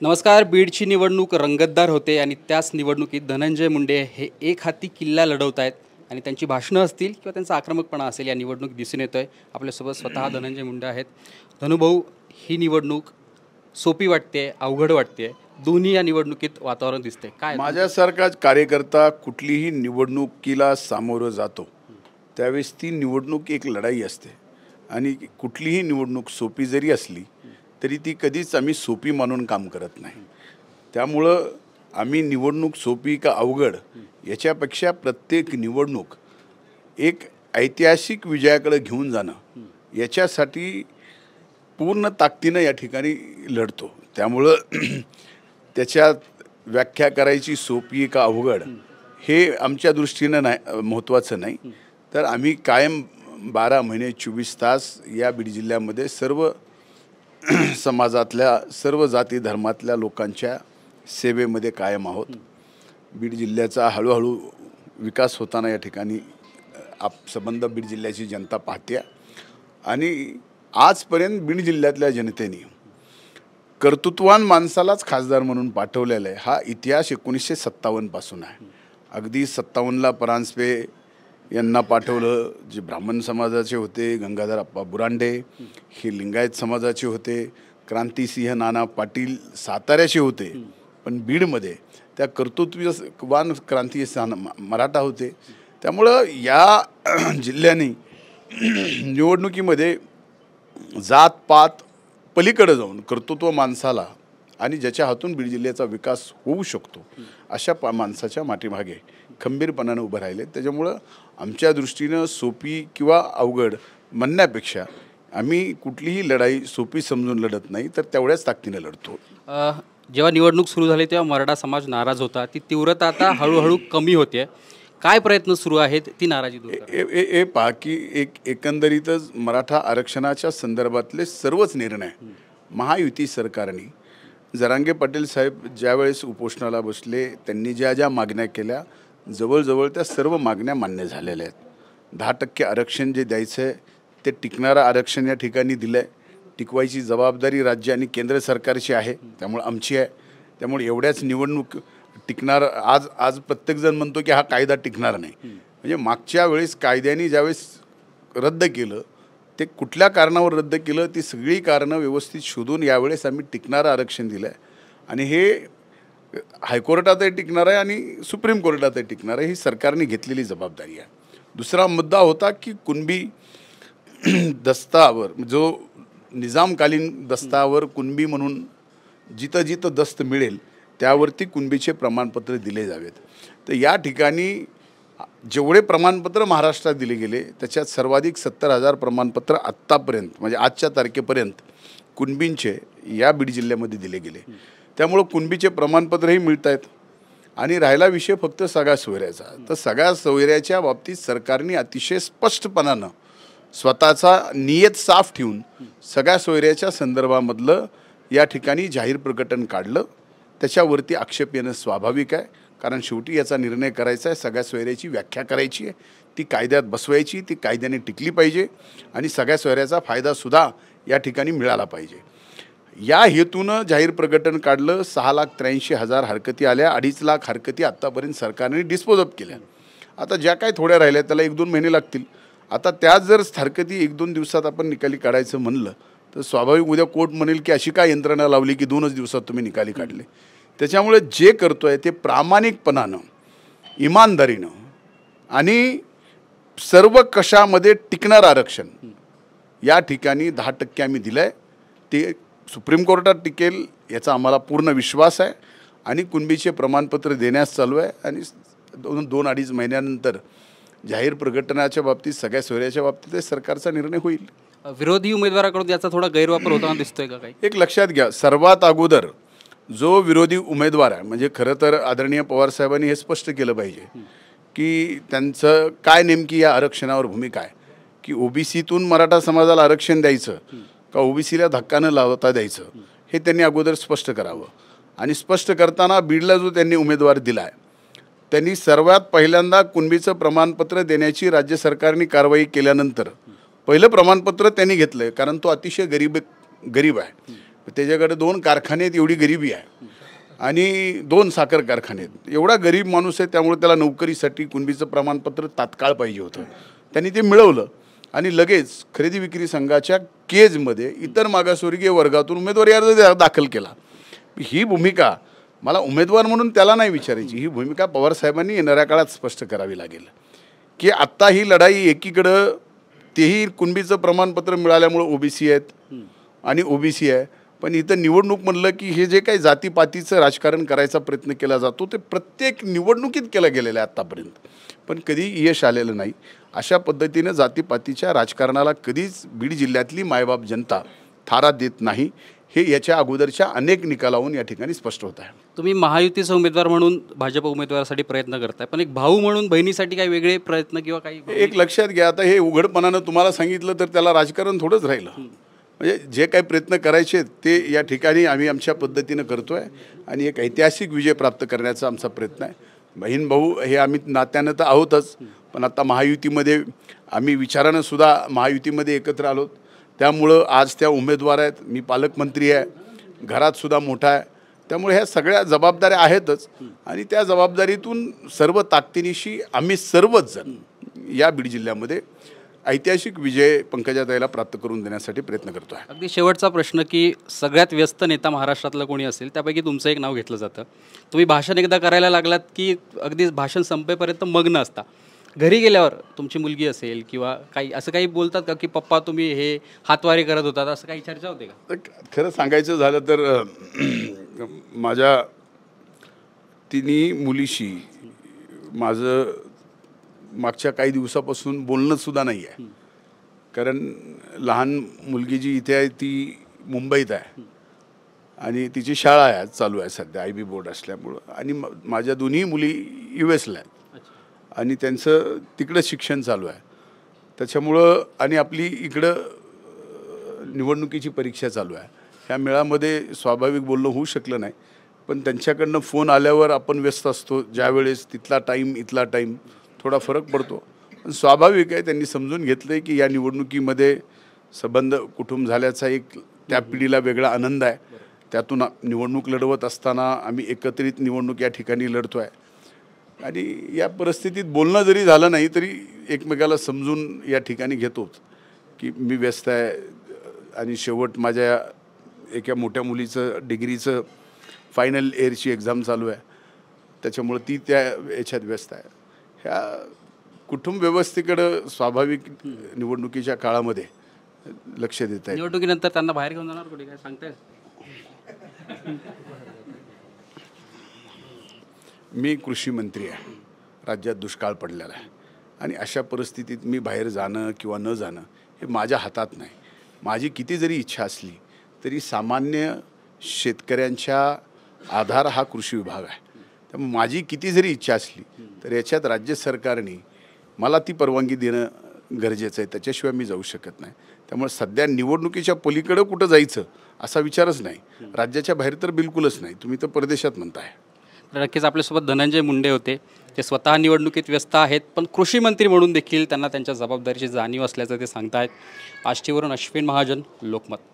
नमस्कार. बीडची निवडणूक रंगतदार होते आणि त्याच निवडणुकीत धनंजय मुंडे हे एक हाती किल्ला लढवत आहेत आणि त्यांची भाषणं असतील किंवा त्यांचा आक्रमकपणा असेल या निवडणूक दिसून येतो आहे. आपल्यासोबत स्वतः धनंजय मुंडे आहेत. धनुभाऊ, ही निवडणूक सोपी वाटते, अवघड वाटते, दोन्ही या निवडणुकीत वातावरण दिसते काय? माझ्यासारखाच कार्यकर्ता कुठलीही निवडणुकीला सामोरं जातो त्यावेळेस ती निवडणूक एक लढाई असते आणि कुठलीही निवडणूक सोपी जरी असली तरी ती कधीच आम्ही सोपी मानून काम करत नाही. त्यामुळं आम्ही निवडणूक सोपी का अवघड याच्यापेक्षा प्रत्येक निवडणूक एक ऐतिहासिक विजयाकडे घेऊन जाणं याच्यासाठी पूर्ण ताकदीनं या ठिकाणी लढतो. त्यामुळं त्याच्यात व्याख्या करायची सोपी का अवघड हे आमच्या दृष्टीनं नाही महत्त्वाचं नाही. तर आम्ही कायम 12 महिने 24 तास या बीड जिल्ह्यामध्ये सर्व समाजातल्या सर्व जाती धर्मातल्या लोकांच्या सेवेमध्ये कायम आहोत. बीड जिल्ह्याचा हळूहळू विकास होताना या ठिकाणी संबंध बीड जिल्ह्याची जनता पाहते आणि आजपर्यंत बीड जिल्ह्यातल्या जनतेने कर्तृत्वान माणसालाच खासदार म्हणून पाठवलेला आहे. हा इतिहास 1957 पासून आहे. अगदी 57ला परांजपे यांना पाठवलं, जे ब्राह्मण समाजाचे होते. गंगाधर अप्पा बुरांडे हे लिंगायत समाजाचे होते. क्रांतिसिंह नाना पाटील साताऱ्याचे होते. पण बीडमध्ये त्या कर्तृत्ववान क्रांतिसिंह मराठा होते. त्यामुळं या जिल्ह्याने निवडणुकीमध्ये जातपात पलीकडे जाऊन कर्तृत्व माणसाला आणि ज्याच्या हातून बीड जिल्ह्याचा विकास होऊ शकतो अशा माणसाच्या माठीमागे खंबीरपणानं उभं राहिले. त्याच्यामुळं आमच्या दृष्टीनं सोपी किंवा अवघड म्हणण्यापेक्षा आम्ही कुठलीही लढाई सोपी समजून लढत नाही, तर तेवढ्याच ताकदीनं लढतो. जेव्हा निवडणूक सुरू झाली तेव्हा मराठा समाज नाराज होता. ती तीव्रता आता हळूहळू कमी होते. काय प्रयत्न सुरू आहेत ती नाराजी दूर हे पहा की एकंदरीतच मराठा आरक्षणाच्या संदर्भातले सर्वच निर्णय महायुती सरकारने, जरांगे पाटील साहेब ज्यावेळेस उपोषणाला बसले त्यांनी ज्या ज्या मागण्या केल्या जवळजवळ त्या सर्व मागण्या मान्य झालेल्या आहेत. 10% आरक्षण जे द्यायचं आहे ते टिकणारं आरक्षण या ठिकाणी दिलं आहे. टिकवायची जबाबदारी राज्य आणि केंद्र सरकारची आहे, त्यामुळे आमची आहे. त्यामुळे एवढ्याच निवडणूक टिकणार. आज प्रत्येकजण म्हणतो की हा कायदा टिकणार नाही. म्हणजे मागच्या वेळेस कायद्याने ज्यावेळेस रद्द केलं ते कुठल्या कारणावर रद्द केलं ती सगळी कारणं व्यवस्थित शोधून यावेळेस आम्ही टिकणारं आरक्षण दिलं आहे आणि हे हायकोर्टातही टिकणार आहे आणि सुप्रीम कोर्टातही टिकणार आहे. ही सरकारने घेतलेली जबाबदारी आहे. दुसरा मुद्दा होता की कुणबी दस्तावर, जो निजामकालीन दस्तावर कुणबी म्हणून जिथं जिथं दस्त मिळेल त्यावरती कुणबीचे प्रमाणपत्र दिले जावेत. तर या ठिकाणी जेवढे प्रमाणपत्र महाराष्ट्रात दिले गेले त्याच्यात सर्वाधिक 70,000 प्रमाणपत्र आत्तापर्यंत म्हणजे आजच्या तारखेपर्यंत कुणबींचे या बीड जिल्ह्यामध्ये दिले गेले. त्यामुळं कुणबीचे प्रमाणपत्रही मिळत आहेत. आणि राहिला विषय फक्त सगळ्या सोयऱ्याचा, तर सगळ्या सोयऱ्याच्या बाबतीत सरकारने अतिशय स्पष्टपणानं स्वतःचा नियत साफ ठेवून सगळ्या सोयऱ्याच्या संदर्भामधलं या ठिकाणी जाहीर प्रकटन काढलं. त्याच्यावरती आक्षेप येणं स्वाभाविक आहे, कारण शेवटी याचा निर्णय करायचा आहे. सगळ्या सोयऱ्याची व्याख्या करायची आहे, ती कायद्यात बसवायची, ती कायद्याने टिकली पाहिजे आणि सगळ्या सोयऱ्याचा फायदासुद्धा या ठिकाणी मिळाला पाहिजे. या हेतूनं जाहीर प्रकटन काढलं. 6,83,000 हरकती आल्या. 2.5 लाख हरकती आत्तापर्यंत सरकारने डिस्पोज अप केल्या. आता ज्या काही थोड्या राहिल्या त्याला 1-2 महिने लागतील. आता त्याच जर हरकती 1-2 दिवसात आपण निकाली काढायचं म्हणलं तर स्वाभाविक उद्या कोर्ट म्हणेल की अशी काय यंत्रणा लावली की 2च दिवसात तुम्ही निकाली काढले. त्याच्यामुळे जे करतो आहे ते प्रामाणिकपणानं, इमानदारीनं आणि सर्व कशामध्ये टिकणारं आरक्षण या ठिकाणी 10% आम्ही दिलं आहे. ते सुप्रीम कोर्टात टिकेल याचा आम्हाला पूर्ण विश्वास आहे आणि कुणबीचे प्रमाणपत्र देण्यास चालू आहे आणि 2-2.5 महिन्यानंतर जाहीर प्रकटनाच्या बाबतीत सगळ्या सोयऱ्याच्या बाबतीत सरकारचा निर्णय होईल. विरोधी उमेदवाराकडून याचा थोडा गैरवापर होताना दिसतोय का काही? एक लक्षात घ्या, सर्वात अगोदर जो विरोधी उमेदवार आहे म्हणजे खरं तर आदरणीय पवारसाहेबांनी हे स्पष्ट केलं पाहिजे की त्यांचं काय नेमकी या आरक्षणावर भूमिका आहे, की ओबीसीतून मराठा समाजाला आरक्षण द्यायचं का ओबीसीला धक्का न लावता द्यायचं हे त्यांनी अगोदर स्पष्ट करावं. आणि स्पष्ट करताना बीडला जो त्यांनी उमेदवार दिला आहे त्यांनी सर्वात पहिल्यांदा कुणबीचं प्रमाणपत्र देण्याची राज्य सरकारने कारवाई केल्यानंतर पहिलं प्रमाणपत्र त्यांनी घेतलं आहे, कारण तो अतिशय गरीब आहे. त्याच्याकडे 2 कारखाने आहेत, एवढी गरिबी आहे आणि 2 साखर कारखाने आहेत. एवढा गरीब माणूस आहे, त्यामुळे त्याला नोकरीसाठी कुणबीचं प्रमाणपत्र तात्काळ पाहिजे होतं. त्यांनी ते मिळवलं आणि लगेच खरेदी विक्री संघाच्या केजमध्ये इतर मागासवर्गीय वर्गातून उमेदवारी अर्ज दाखल केला. ही भूमिका मला उमेदवार म्हणून त्याला नाही विचारायची, ही भूमिका पवारसाहेबांनी येणाऱ्या काळात स्पष्ट करावी लागेल की आत्ता ही लढाई एकीकडं तेही कुणबीचं प्रमाणपत्र मिळाल्यामुळं ओबीसी आहेत आणि ओबीसी आहे, पण इथं निवडणूक म्हणलं की हे जे काही जातीपातीचं राजकारण करायचा प्रयत्न केला जातो ते प्रत्येक निवडणुकीत केलं गेलेलं आहे आत्तापर्यंत, पण कधी यश आलेलं नाही. अशा पद्धतीनं जातीपातीच्या राजकारणाला कधीच बीड जिल्ह्यातली मायबाप जनता थारा देत नाही, हे याच्या अगोदरच्या अनेक निकालावरून या ठिकाणी स्पष्ट होत आहे. तुम्ही महायुतीचा उमेदवार म्हणून भाजप उमेदवारासाठी प्रयत्न करताय, पण एक भाऊ म्हणून बहिणीसाठी काही वेगळे प्रयत्न किंवा काही एक लक्षात घ्या, आता हे उघडपणानं तुम्हाला सांगितलं तर त्याला राजकारण थोडंच राहिलं. म्हणजे जे काही प्रयत्न करायचे ते या ठिकाणी आम्ही आमच्या पद्धतीनं करतो आहे आणि एक ऐतिहासिक विजय प्राप्त करण्याचा आमचा प्रयत्न आहे. बहीण भाऊ हे आम्ही नात्यानं तर आहोतच, पण आता महायुतीमध्ये आम्ही विचारानं सुद्धा महायुतीमध्ये एकत्र आलोत. त्यामुळं आज त्या उमेदवार आहेत, मी पालकमंत्री आहे, घरात सुद्धा मोठा आहे, त्यामुळे ह्या सगळ्या जबाबदाऱ्या आहेतच आणि त्या जबाबदारीतून सर्व ताकदीनिशी आम्ही सर्वच जण या बीड जिल्ह्यामध्ये ऐतिहासिक विजय पंकजाताईला प्राप्त करून देण्यासाठी प्रयत्न करतो आहे. अगदी शेवटचा प्रश्न की सगळ्यात व्यस्त नेता महाराष्ट्रातला कोणी असेल त्यापैकी तुमचं एक नाव घेतलं जातं. तुम्ही भाषण एकदा करायला लागलात की अगदी भाषण संपेपर्यंत मग्न असता. घरी गेल्यावर तुमची मुलगी असेल किंवा काही असं काही बोलतात का की पप्पा तुम्ही हे हातवारे करत होतात, असं काही चर्चा होते का? तर खरं सांगायचं झालं तर माझ्या तिन्ही मुलीशी माझं मागच्या काही दिवसापासून बोलणंसुद्धा नाही आहे, कारण लहान मुलगी जी इथे आहे ती मुंबईत आहे आणि तिची शाळा आहे चालू आहे सध्या IB बोर्ड असल्यामुळं, आणि माझ्या दोन्ही मुली US ला आहेत आणि त्यांचं तिकडं शिक्षण चालू आहे त्याच्यामुळं, आणि आपली इकडं निवडणुकीची परीक्षा चालू आहे. ह्या मेळामध्ये स्वाभाविक बोलणं होऊ शकलं नाही, पण त्यांच्याकडनं फोन आल्यावर आपण व्यस्त असतो, ज्यावेळेस तिथला टाईम इथला टाईम थोडा फरक पडतो. पण स्वाभाविक आहे, त्यांनी समजून घेतलं आहे की या निवडणुकीमध्ये संबंध कुटुंब झाल्याचा एक त्या पिढीला वेगळा आनंद आहे. त्यातून निवडणूक लढवत असताना आम्ही एकत्रित निवडणूक या ठिकाणी लढतो आहे आणि या परिस्थितीत बोलणं जरी झालं नाही तरी एकमेकाला समजून या ठिकाणी घेतोच की मी व्यस्त आहे आणि शेवट माझ्या एका मोठ्या मुलीचं डिग्रीचं फायनल इयरची एक्झाम चालू आहे, त्याच्यामुळं ती त्या याच्यात व्यस्त आहे. ह्या कुटुंब व्यवस्थेकडं स्वाभाविक निवडणुकीच्या काळामध्ये लक्ष देत आहे. निवडणुकीनंतर त्यांना बाहेर घेऊन जाणार कुठे काय सांगताय? मी कृषी मंत्री आहे, राज्यात दुष्काळ पडलेला आहे आणि अशा परिस्थितीत मी बाहेर जाणं किंवा न जाणं हे माझ्या हातात नाही. माझी किती जरी इच्छा असली तरी सामान्य शेतकऱ्यांच्या आधार हा कृषी विभाग आहे. त्यामुळे माझी किती जरी इच्छा असली तर याच्यात राज्य सरकारने मला ती परवानगी देणं गरजेचं आहे, त्याच्याशिवाय मी जाऊ शकत नाही. त्यामुळे सध्या निवडणुकीच्या पलीकडं कुठं जायचं असा विचारच नाही, राज्याच्या बाहेर तर बिलकुलच नाही. तुम्ही तर परदेशात म्हणताय. नक्कीच आपल्यासोबत धनंजय मुंडे होते, ते स्वतः निवडणुकीत व्यस्त आहेत, पण कृषी मंत्री म्हणून देखील त्यांना त्यांच्या जबाबदारीची जाणीव असल्याचं ते सांगतायत. आष्टीवरून अश्विन महाजन, लोकमत.